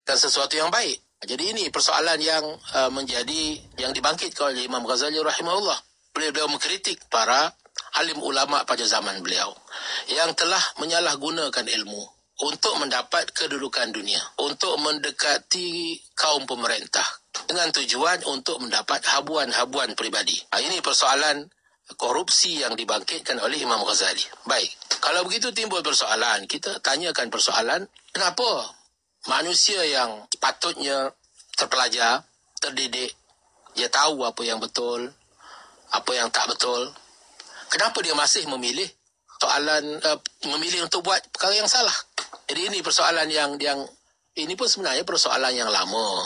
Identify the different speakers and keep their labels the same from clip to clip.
Speaker 1: sesuatu yang baik. Jadi ini persoalan yang yang dibangkitkan oleh Imam Ghazali rahimahullah. Beliau mengkritik para alim ulama pada zaman beliau yang telah menyalahgunakan ilmu untuk mendapat kedudukan dunia, untuk mendekati kaum pemerintah dengan tujuan untuk mendapat habuan-habuan peribadi. Ini persoalan korupsi yang dibangkitkan oleh Imam Ghazali. Baik, kalau begitu timbul persoalan, kita tanyakan persoalan, kenapa manusia yang patutnya terpelajar, terdidik, dia tahu apa yang betul, apa yang tak betul, kenapa dia masih memilih memilih untuk buat perkara yang salah? Jadi ini persoalan yang ini pun sebenarnya persoalan yang lama.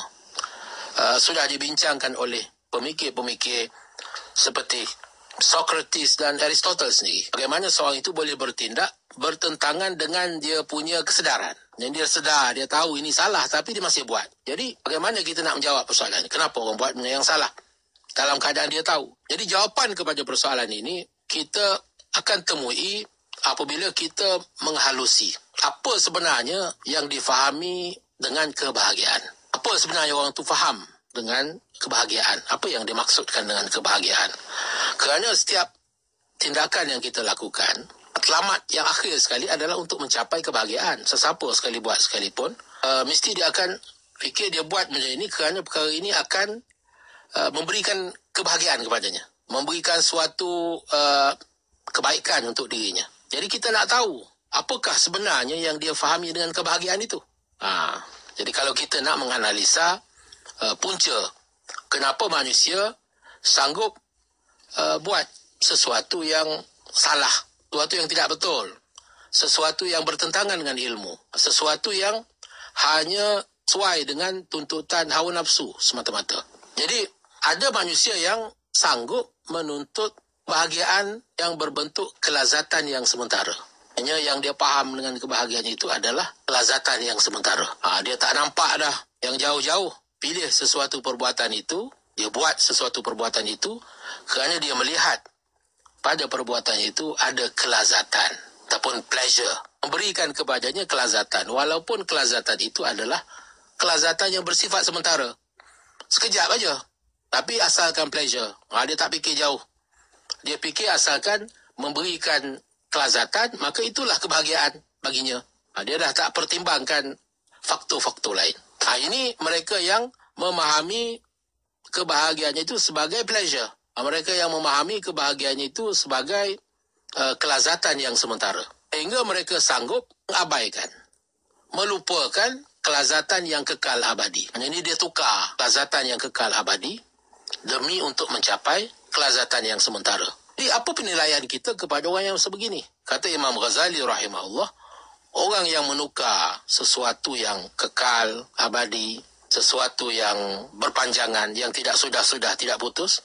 Speaker 1: Sudah dibincangkan oleh pemikir-pemikir seperti Socrates dan Aristotle sendiri. Bagaimana seorang itu boleh bertindak bertentangan dengan dia punya kesedaran. Yang dia sedar, dia tahu ini salah tapi dia masih buat. Jadi bagaimana kita nak menjawab persoalan ini? Kenapa orang buat benda yang salah dalam keadaan dia tahu? Jadi jawapan kepada persoalan ini kita akan temui apabila kita menghalusi apa sebenarnya yang difahami dengan kebahagiaan. Apa sebenarnya orang itu faham dengan kebahagiaan? Apa yang dimaksudkan dengan kebahagiaan? Kerana setiap tindakan yang kita lakukan, selamat yang akhir sekali adalah untuk mencapai kebahagiaan. Sesiapa sekali buat sekalipun, mesti dia akan fikir dia buat benda ini kerana perkara ini akan memberikan kebahagiaan kepadanya. Memberikan suatu kebaikan untuk dirinya. Jadi kita nak tahu, apakah sebenarnya yang dia fahami dengan kebahagiaan itu? Jadi kalau kita nak menganalisa punca kenapa manusia sanggup buat sesuatu yang salah, sesuatu yang tidak betul, sesuatu yang bertentangan dengan ilmu, sesuatu yang hanya sesuai dengan tuntutan hawa nafsu semata-mata. Jadi ada manusia yang sanggup menuntut kebahagiaan yang berbentuk kelazatan yang sementara. Hanya yang dia faham dengan kebahagiaan itu adalah kelazatan yang sementara. Dia tak nampak dah yang jauh-jauh. Pilih sesuatu perbuatan itu, dia buat sesuatu perbuatan itu kerana dia melihat pada perbuatan itu ada kelazatan ataupun pleasure. Memberikan kepadanya kelazatan walaupun kelazatan itu adalah kelazatan yang bersifat sementara. Sekejap aja. Tapi asalkan pleasure. Dia tak fikir jauh. Dia fikir asalkan memberikan kelazatan, maka itulah kebahagiaan baginya. Dia dah tak pertimbangkan faktor-faktor lain. Ini mereka yang memahami kebahagiaannya itu sebagai pleasure. Mereka yang memahami kebahagiaannya itu sebagai kelazatan yang sementara. Sehingga mereka sanggup mengabaikan, melupakan kelazatan yang kekal abadi. Ini dia tukar kelazatan yang kekal abadi demi untuk mencapai kelazatan yang sementara. Jadi apa penilaian kita kepada orang yang sebegini? Kata Imam Ghazali rahimahullah, orang yang menukar sesuatu yang kekal, abadi, sesuatu yang berpanjangan, yang tidak sudah tidak putus,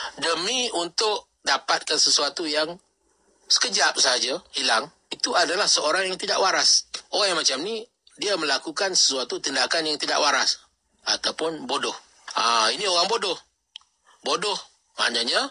Speaker 1: demi untuk dapatkan sesuatu yang sekejap saja hilang, itu adalah seorang yang tidak waras. Orang yang macam ni, dia melakukan sesuatu tindakan yang tidak waras ataupun bodoh. Ini orang bodoh. Bodoh maknanya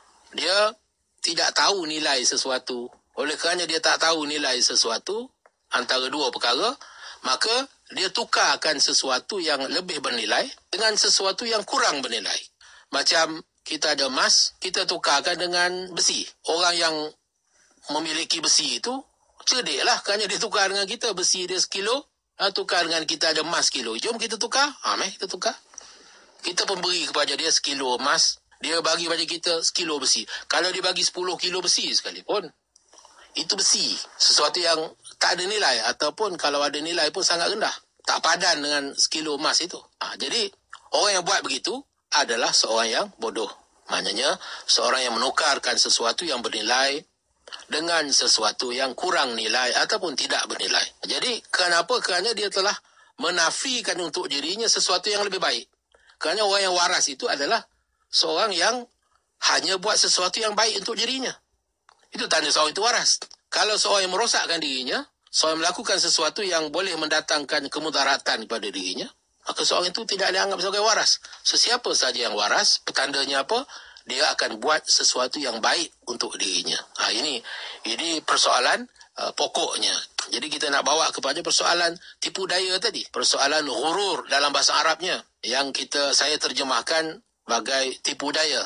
Speaker 1: dia tidak tahu nilai sesuatu. Oleh kerana dia tak tahu nilai sesuatu, antara dua perkara, maka dia tukarkan sesuatu yang lebih bernilai dengan sesuatu yang kurang bernilai. Macam kita ada emas, kita tukarkan dengan besi. Orang yang memiliki besi itu cerdiklah kerana dia tukar dengan kita. Besi dia 1 kilo, tukar dengan kita ada emas 1 kilo. Jom kita tukar. Kita tukar. Kita pemberi kepada dia 1 kilo emas, dia bagi pada kita 1 kilo besi. Kalau dia bagi 10 kilo besi sekalipun, itu besi. Sesuatu yang tak ada nilai, ataupun kalau ada nilai pun sangat rendah. Tak padan dengan 1 kilo emas itu. Jadi, orang yang buat begitu adalah seorang yang bodoh. Maknanya, seorang yang menukarkan sesuatu yang bernilai dengan sesuatu yang kurang nilai ataupun tidak bernilai. Jadi, kenapa? Kerana dia telah menafikan untuk dirinya sesuatu yang lebih baik. Kerana orang yang waras itu adalah seorang yang hanya buat sesuatu yang baik untuk dirinya. Itu tanda seorang itu waras. Kalau seorang yang merosakkan dirinya, seorang yang melakukan sesuatu yang boleh mendatangkan kemudaratan kepada dirinya, maka seorang itu tidak dianggap sebagai waras. Sesiapa saja yang waras, petandanya apa? Dia akan buat sesuatu yang baik untuk dirinya. Ini persoalan pokoknya. Jadi kita nak bawa kepada persoalan tipu daya tadi. Persoalan ghurur dalam bahasa Arabnya. Yang saya terjemahkan bagai tipu daya.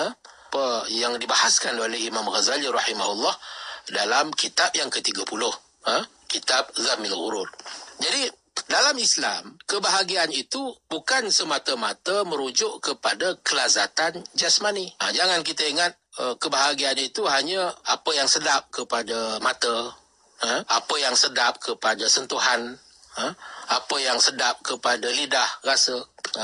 Speaker 1: Apa yang dibahaskan oleh Imam Ghazali rahimahullah dalam kitab yang ke-30. Kitab Zammil Ghurur. Jadi dalam Islam, kebahagiaan itu bukan semata-mata merujuk kepada kelazatan jasmani. Jangan kita ingat kebahagiaan itu hanya apa yang sedap kepada mata, apa yang sedap kepada sentuhan, apa yang sedap kepada lidah rasa.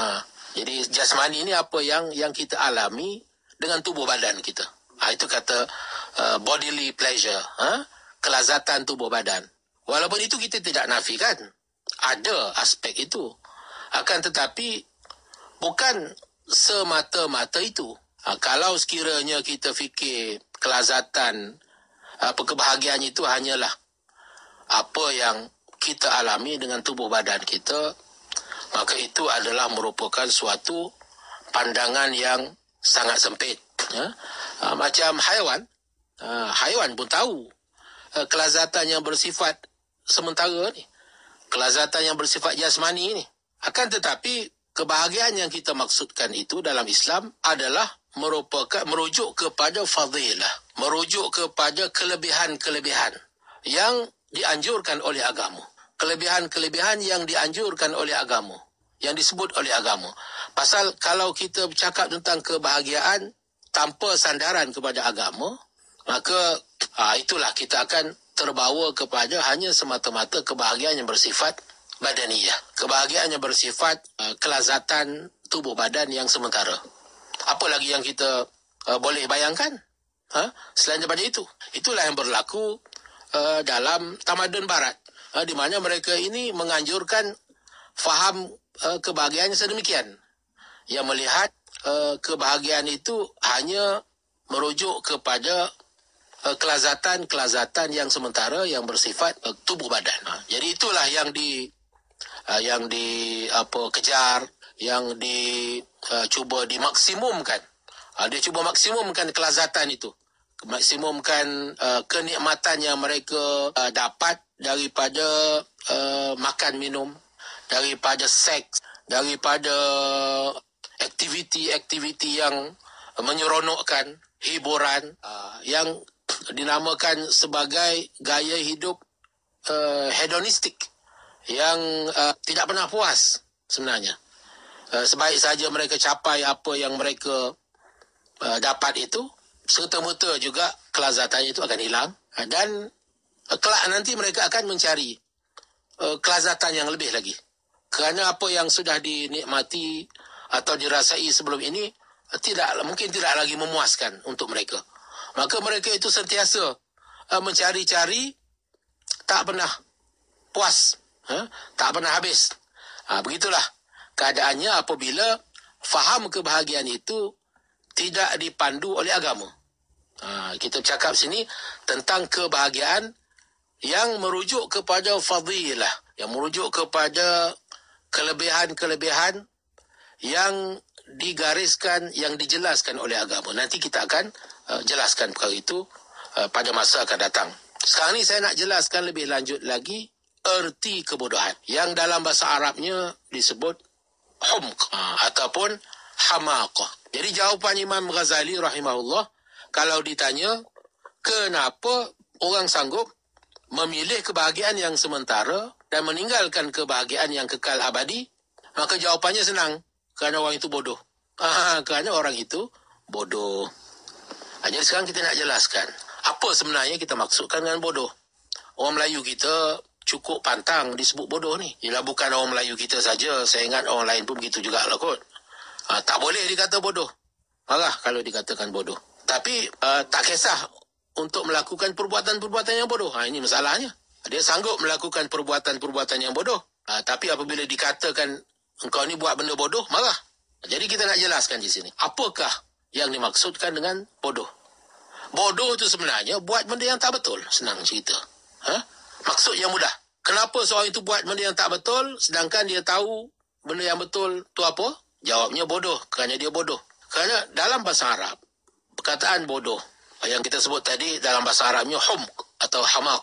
Speaker 1: Jadi jasmani ini apa yang kita alami dengan tubuh badan kita. Itu kata bodily pleasure, kelazatan tubuh badan. Walaupun itu kita tidak nafikan, ada aspek itu. Akan tetapi bukan semata-mata itu. Kalau sekiranya kita fikir kelazatan, kebahagiaan itu hanyalah apa yang kita alami dengan tubuh badan kita, maka itu adalah merupakan suatu pandangan yang sangat sempit. Macam haiwan. Haiwan pun tahu kelazatan yang bersifat sementara ni, kelazatan yang bersifat jasmani ni. Akan tetapi kebahagiaan yang kita maksudkan itu dalam Islam adalah merujuk kepada fadilah, merujuk kepada kelebihan-kelebihan yang dianjurkan oleh agama. Kelebihan-kelebihan yang dianjurkan oleh agama, yang disebut oleh agama. Pasal kalau kita bercakap tentang kebahagiaan tanpa sandaran kepada agama, maka itulah kita akan terbawa kepada hanya semata-mata kebahagiaan yang bersifat badaniyah. Kebahagiaan yang bersifat kelazatan tubuh badan yang sementara. Apa lagi yang kita boleh bayangkan selain daripada itu? Itulah yang berlaku dalam tamadun barat, di mana mereka ini menganjurkan faham kebahagiaan sedemikian, yang melihat kebahagiaan itu hanya merujuk kepada kelazatan yang sementara yang bersifat tubuh badan. Jadi itulah yang kejar, yang cuba dimaksimumkan. Dia cuba maksimumkan kelazatan itu, maksimumkan kenikmatan yang mereka dapat daripada makan minum, daripada seks, daripada aktiviti-aktiviti yang menyeronokkan, hiburan yang dinamakan sebagai gaya hidup hedonistik yang tidak pernah puas sebenarnya. Sebaik saja mereka capai apa yang mereka dapat itu, serta-merta juga kelazatannya itu akan hilang, dan kelak nanti mereka akan mencari kelazatan yang lebih lagi. Kerana apa yang sudah dinikmati atau dirasai sebelum ini mungkin tidak lagi memuaskan untuk mereka. Maka mereka itu sentiasa mencari-cari, tak pernah puas, tak pernah habis. Begitulah keadaannya apabila faham kebahagiaan itu tidak dipandu oleh agama. Kita bercakap sini tentang kebahagiaan yang merujuk kepada fadilah, yang merujuk kepada kelebihan-kelebihan yang digariskan, yang dijelaskan oleh agama. Nanti kita akan jelaskan perkara itu pada masa akan datang. Sekarang ni saya nak jelaskan lebih lanjut lagi erti kebodohan yang dalam bahasa Arabnya disebut humq ataupun hamaqah. Jadi jawapan Imam Ghazali rahimahullah, kalau ditanya kenapa orang sanggup memilih kebahagiaan yang sementara dan meninggalkan kebahagiaan yang kekal abadi, maka jawapannya senang. Kerana orang itu bodoh. Kerana orang itu bodoh. Jadi sekarang kita nak jelaskan apa sebenarnya kita maksudkan dengan bodoh. Orang Melayu kita cukup pantang disebut bodoh ni. Ialah bukan orang Melayu kita saja. Saya ingat orang lain pun begitu jugalah kot. Tak boleh dikata bodoh. Marah kalau dikatakan bodoh. Tapi tak kisah untuk melakukan perbuatan-perbuatan yang bodoh. Ini masalahnya. Dia sanggup melakukan perbuatan-perbuatan yang bodoh. Tapi apabila dikatakan engkau ni buat benda bodoh, marah. Jadi kita nak jelaskan di sini. Apakah yang dimaksudkan dengan bodoh? Bodoh itu sebenarnya buat benda yang tak betul. Senang cerita. Maksud yang mudah. Kenapa seorang itu buat benda yang tak betul sedangkan dia tahu benda yang betul tu apa? Jawabnya bodoh. Kerana dia bodoh. Kerana dalam bahasa Arab, perkataan bodoh yang kita sebut tadi dalam bahasa Arabnya humq atau hamaqah.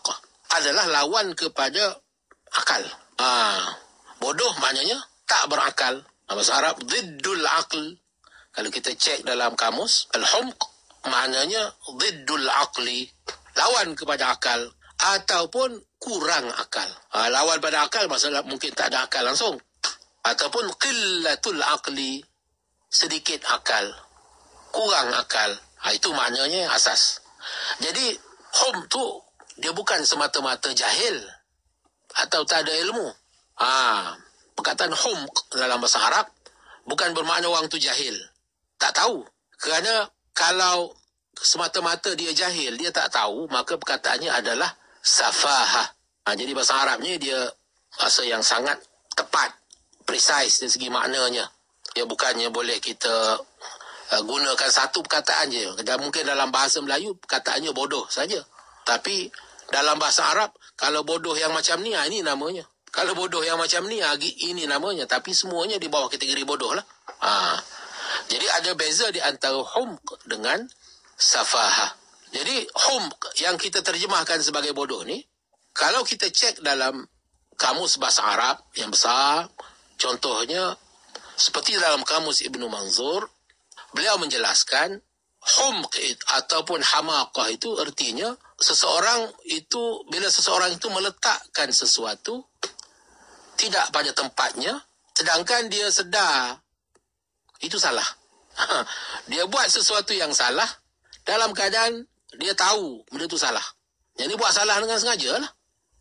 Speaker 1: adalah lawan kepada akal. Bodoh maknanya tak berakal. Bahasa Arab, ziddul aql. Kalau kita cek dalam kamus, al-humq maknanya ziddul aqli, lawan kepada akal ataupun kurang akal. Lawan pada akal masalah mungkin tak ada akal langsung. Ataupun qillatul aqli, sedikit akal, kurang akal. Itu maknanya asas. Jadi hum tu dia bukan semata-mata jahil atau tak ada ilmu. Perkataan hum dalam bahasa Arab bukan bermakna orang tu jahil, tak tahu. Kerana kalau semata-mata dia jahil, dia tak tahu, maka perkataannya adalah safahah. Jadi bahasa Arabnya dia bahasa yang sangat tepat, precise dari segi maknanya. Ya, bukannya boleh kita gunakan satu perkataan je. Dan mungkin dalam bahasa Melayu perkataannya bodoh saja. Tapi dalam bahasa Arab, kalau bodoh yang macam ni, ini namanya. Kalau bodoh yang macam ni, ini namanya. Tapi semuanya di bawah kategori bodoh lah. Jadi ada beza di antara humq dengan safahah. Jadi humq yang kita terjemahkan sebagai bodoh ni, kalau kita cek dalam kamus bahasa Arab yang besar, contohnya seperti dalam kamus Ibnu Manzur, beliau menjelaskan humq ataupun hamaqah itu artinya seseorang itu, bila seseorang itu meletakkan sesuatu tidak pada tempatnya, sedangkan dia sedar itu salah. Dia buat sesuatu yang salah dalam keadaan dia tahu benda itu salah. Jadi buat salah dengan sengaja lah.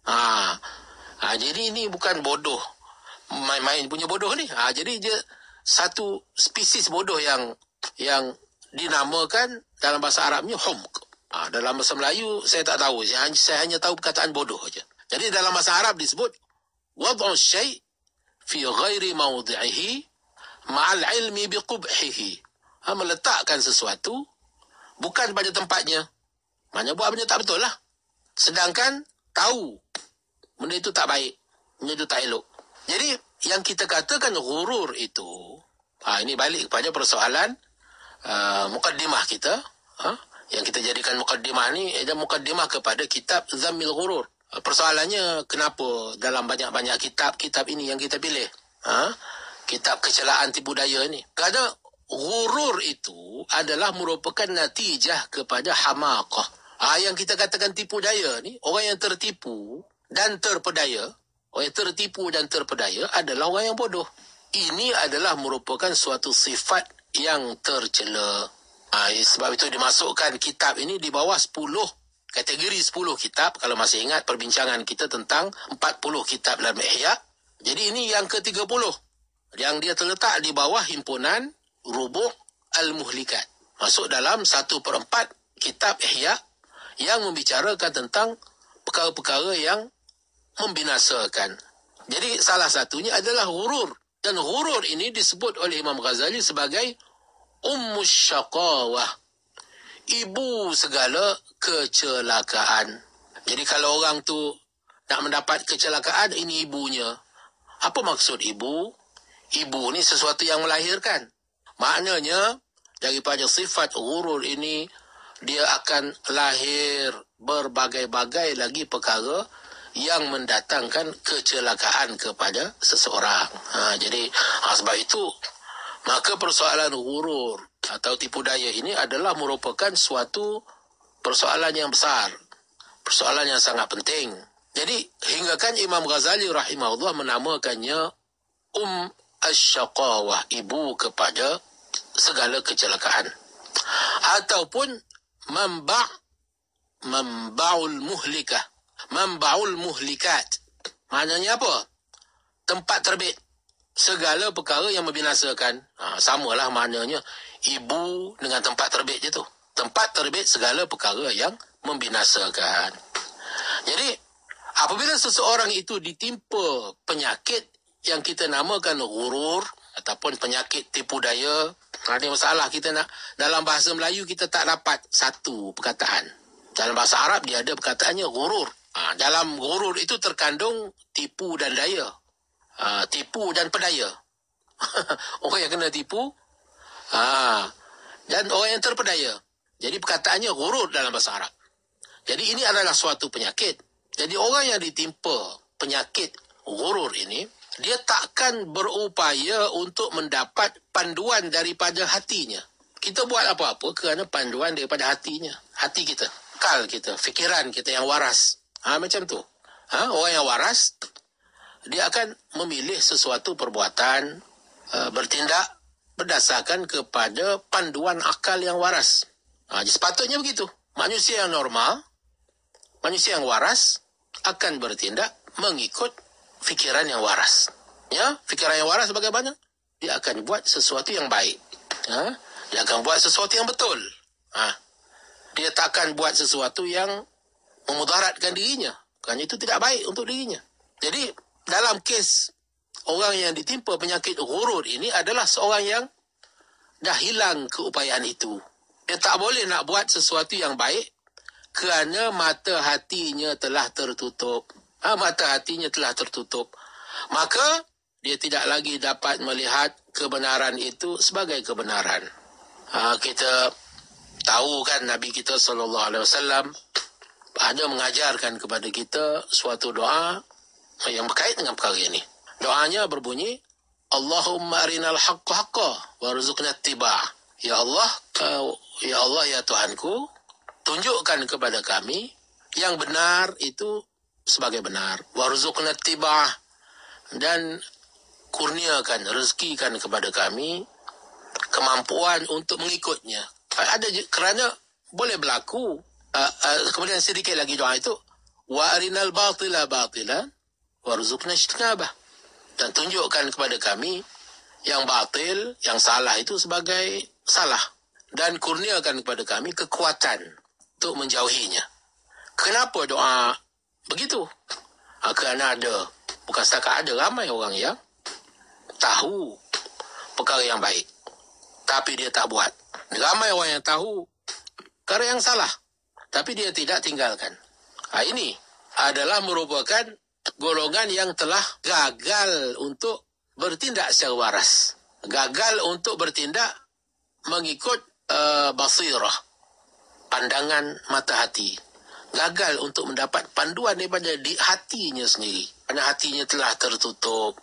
Speaker 1: Jadi ini bukan bodoh, main-main punya bodoh ni. Jadi dia satu spesies bodoh yang dinamakan dalam bahasa Arabnya humq. Dalam bahasa Melayu saya tak tahu. Saya hanya tahu perkataan bodoh saja. Jadi dalam bahasa Arab disebut wad'u syai' fi ghairi mawdi'ihi ma'al ilmi biqubhihi. Meletakkan sesuatu bukan pada tempatnya. Maknanya buat benda tak betul lah. Sedangkan tahu benda itu tak baik, benda itu tak elok. Jadi yang kita katakan ghurur itu, ini balik kepada persoalan mukaddimah kita. Yang kita jadikan mukaddimah ni adalah mukaddimah kepada kitab Zammil Ghurur. Persoalannya kenapa dalam banyak-banyak kitab ini yang kita pilih, kitab kecelaan tipu daya ni? Kerana ghurur itu adalah merupakan natijah kepada hamaqah. Yang kita katakan tipu daya ni, orang yang tertipu dan terpedaya, orang yang tertipu dan terpedaya adalah orang yang bodoh. Ini adalah merupakan suatu sifat yang tercela. Sebab itu dimasukkan kitab ini di bawah 10 kategori 10 kitab. Kalau masih ingat perbincangan kita tentang 40 kitab dalam Ihya. Jadi ini yang ke-30 yang dia terletak di bawah himpunan Rubu' Al-Muhlikat. Masuk dalam 1/4 kitab Ihya yang membicarakan tentang perkara-perkara yang membinasakan. Jadi salah satunya adalah ghurur. Dan ghurur ini disebut oleh Imam Ghazali sebagai ummus syaqawah, ibu segala kecelakaan. Jadi kalau orang tu nak mendapat kecelakaan, ini ibunya. Apa maksud ibu? Ibu ni sesuatu yang melahirkan. Maknanya daripada sifat ghurur ini dia akan lahir berbagai-bagai lagi perkara yang mendatangkan kecelakaan kepada seseorang. Jadi sebab itu maka persoalan ghurur atau tipu daya ini adalah merupakan suatu persoalan yang besar, persoalan yang sangat penting. Jadi hinggakan Imam Ghazali rahimahullah menamakannya asy-syaqawah, ibu kepada segala kecelakaan, ataupun manba'ul muhlikah, manba'ul muhlikat. Maknanya apa? Tempat terbit segala perkara yang membinasakan. Samalah maknanya ibu dengan tempat terbit je tu. Tempat terbit segala perkara yang membinasakan. Jadi apabila seseorang itu ditimpa penyakit yang kita namakan ghurur ataupun penyakit tipu daya, ada masalah kita nak dalam bahasa Melayu kita tak dapat satu perkataan. Dalam bahasa Arab dia ada perkataannya ghurur. Dalam ghurur itu terkandung tipu dan daya. Tipu dan pedaya. Orang yang kena tipu dan orang yang terpedaya. Jadi perkataannya ghurur dalam bahasa Arab. Jadi ini adalah suatu penyakit. Jadi orang yang ditimpa penyakit ghurur ini, dia takkan berupaya untuk mendapat panduan daripada hatinya. Kita buat apa-apa kerana panduan daripada hatinya. Hati kita, akal kita, fikiran kita yang waras. Macam tu. Orang yang waras, dia akan memilih sesuatu perbuatan, bertindak berdasarkan kepada panduan akal yang waras. Sepatutnya begitu. Manusia yang normal, manusia yang waras akan bertindak mengikut fikiran yang waras. Ya, fikiran yang waras bagaimana? Dia akan buat sesuatu yang baik. Dia akan buat sesuatu yang betul. Dia tak akan buat sesuatu yang memudaratkan dirinya. Kerana itu tidak baik untuk dirinya. Jadi, dalam kes orang yang ditimpa penyakit ghurur ini adalah seorang yang dah hilang keupayaan itu. Dia tak boleh nak buat sesuatu yang baik kerana mata hatinya telah tertutup. Mata hatinya telah tertutup. Maka, dia tidak lagi dapat melihat kebenaran itu sebagai kebenaran. Kita tahu kan Nabi kita SAW ada mengajarkan kepada kita suatu doa yang berkait dengan perkara ini. Doanya berbunyi, Allahumma arinal haqqa haqqa warzuqna ittiba'ah. Ya Allah, ya Tuhanku, tunjukkan kepada kami yang benar itu sebagai benar. Warzuqna ittiba'ah, dan kurniakan, rezekikan kepada kami kemampuan untuk mengikutnya. Kerana boleh berlaku. Kemudian sedikit lagi doa itu, wa arinal batila batilan warzuqna ijtinabah, dan tunjukkan kepada kami yang batil, yang salah itu sebagai salah, dan kurniakan kepada kami kekuatan untuk menjauhinya. Kenapa doa begitu? Kerana bukan setakat ada, ramai orang yang tahu perkara yang baik, tapi dia tak buat. Ramai orang yang tahu perkara yang salah, tapi dia tidak tinggalkan. Ini adalah merupakan golongan yang telah gagal untuk bertindak secara waras. Gagal untuk bertindak mengikut basirah, pandangan mata hati. Gagal untuk mendapat panduan daripada hatinya sendiri. Kerana hatinya telah tertutup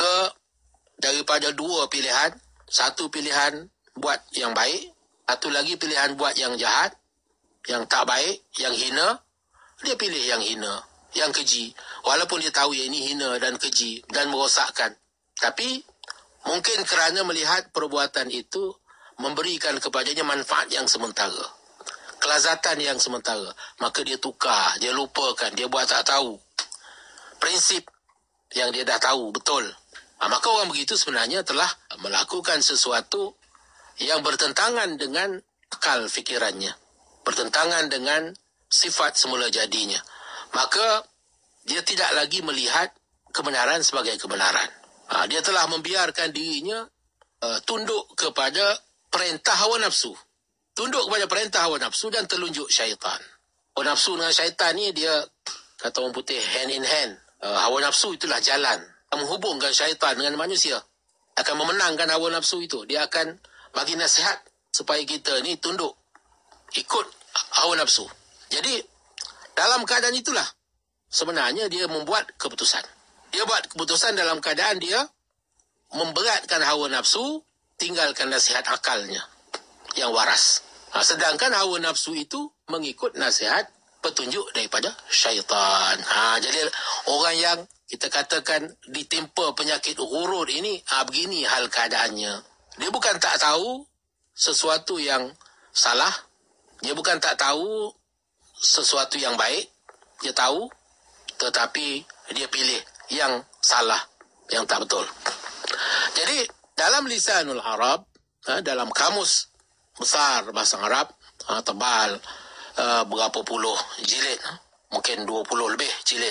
Speaker 1: daripada dua pilihan. Satu pilihan buat yang baik, satu lagi pilihan buat yang jahat, yang tak baik, yang hina. Dia pilih yang hina, yang keji. Walaupun dia tahu yang ini hina dan keji dan merosakkan. Tapi mungkin kerana melihat perbuatan itu memberikan kepadanya manfaat yang sementara, kelazatan yang sementara, maka dia tukar, dia lupakan, dia buat tak tahu prinsip yang dia dah tahu betul. Maka orang begitu sebenarnya telah melakukan sesuatu yang bertentangan dengan akal fikirannya, bertentangan dengan sifat semula jadinya. Maka dia tidak lagi melihat kebenaran sebagai kebenaran. Dia telah membiarkan dirinya tunduk kepada perintah hawa nafsu. Tunduk kepada perintah hawa nafsu dan terlunjuk syaitan. Hawa nafsu dengan syaitan ni dia, kata orang putih, hand in hand. Hawa nafsu itulah jalan menghubungkan syaitan dengan manusia. Akan memenangkan hawa nafsu itu. Dia akan bagi nasihat supaya kita ni tunduk, ikut hawa nafsu. Jadi, dalam keadaan itulah sebenarnya dia membuat keputusan. Dia buat keputusan dalam keadaan dia memberatkan hawa nafsu, tinggalkan nasihat akalnya yang waras. Sedangkan hawa nafsu itu mengikut nasihat petunjuk daripada syaitan. Jadi orang yang kita katakan ditimpa penyakit ghurur ini, begini hal keadaannya. Dia bukan tak tahu sesuatu yang salah. Dia bukan tak tahu sesuatu yang baik. Dia tahu, tetapi dia pilih yang salah, yang tak betul. Jadi, dalam lisanul Arab, dalam kamus besar bahasa Arab, tebal, berapa puluh jilid, mungkin 20 lebih jilid,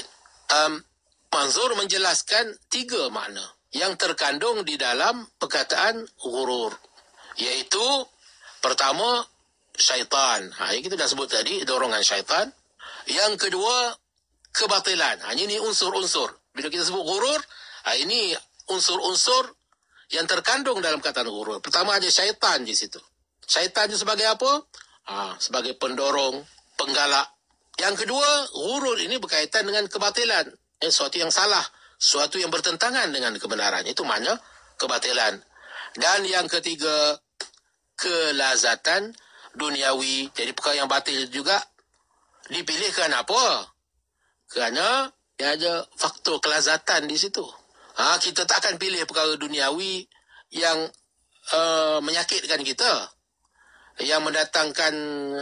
Speaker 1: Manzur menjelaskan 3 makna yang terkandung di dalam perkataan ghurur, iaitu pertama, syaitan. Kita dah sebut tadi, dorongan syaitan. Yang kedua, kebatilan. Ini unsur-unsur. Bila kita sebut ghurur, ini unsur-unsur yang terkandung dalam perkataan ghurur. Pertama, ada syaitan di situ. Syaitan itu sebagai apa? Sebagai pendorong, penggalak, Yang kedua, ghurur ini berkaitan dengan kebatilan. Sesuatu yang salah, sesuatu yang bertentangan dengan kebenaran. Itu makna kebatilan. Dan yang ketiga, kelazatan duniawi. Jadi perkara yang batil juga dipilih kerana apa? Kerana dia ada faktor kelazatan di situ. Kita tak akan pilih perkara duniawi yang menyakitkan kita, yang mendatangkan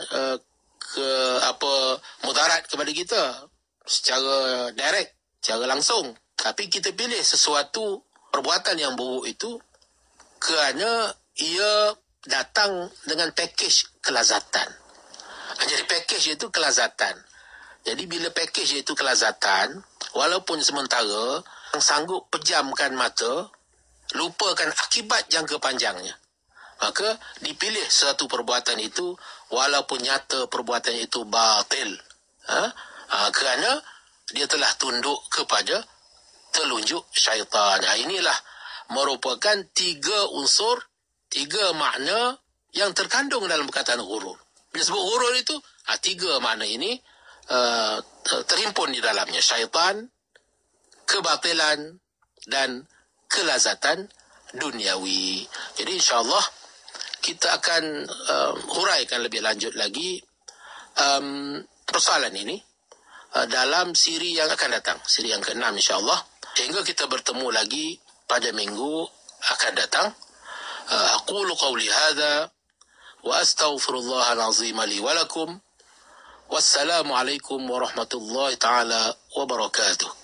Speaker 1: mudarat kepada kita secara direct, secara langsung. Tapi kita pilih sesuatu perbuatan yang buruk itu kerana ia datang dengan pakej kelazatan. Jadi pakej itu kelazatan. Jadi bila pakej itu kelazatan, walaupun sementara, yang sanggup pejamkan mata, lupakan akibat jangka panjangnya. Maka dipilih satu perbuatan itu walaupun nyata perbuatan itu batil. Kerana dia telah tunduk kepada telunjuk syaitan. Inilah merupakan 3 unsur, 3 makna yang terkandung dalam perkataan ghurur. Bila sebut ghurur itu, 3 makna ini terhimpun di dalamnya. Syaitan, kebatilan, dan kelazatan duniawi. Jadi insyaAllah kita akan huraikan lebih lanjut lagi persoalan ini dalam siri yang akan datang, siri yang ke-6 insyaAllah. Sehingga kita bertemu lagi pada minggu akan datang. Aqulu qawli hadha wa astaghfirullahal azim li wa lakum. Wassalamualaikum warahmatullahi ta'ala wabarakatuh.